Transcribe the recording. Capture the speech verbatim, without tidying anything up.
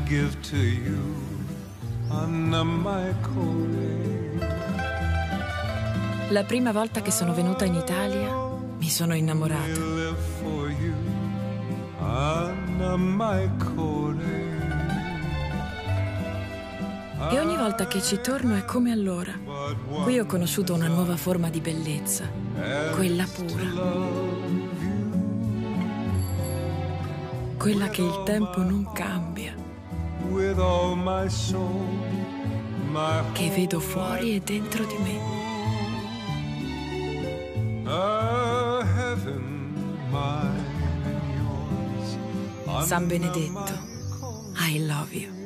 give to you, Anna my cuore. La prima volta che sono venuta in Italia mi sono innamorata. E ogni volta che ci torno è come allora. Qui ho conosciuto una nuova forma di bellezza, quella pura. Quella che il tempo non cambia. Che vedo fuori e dentro di me. San Benedetto, I love you.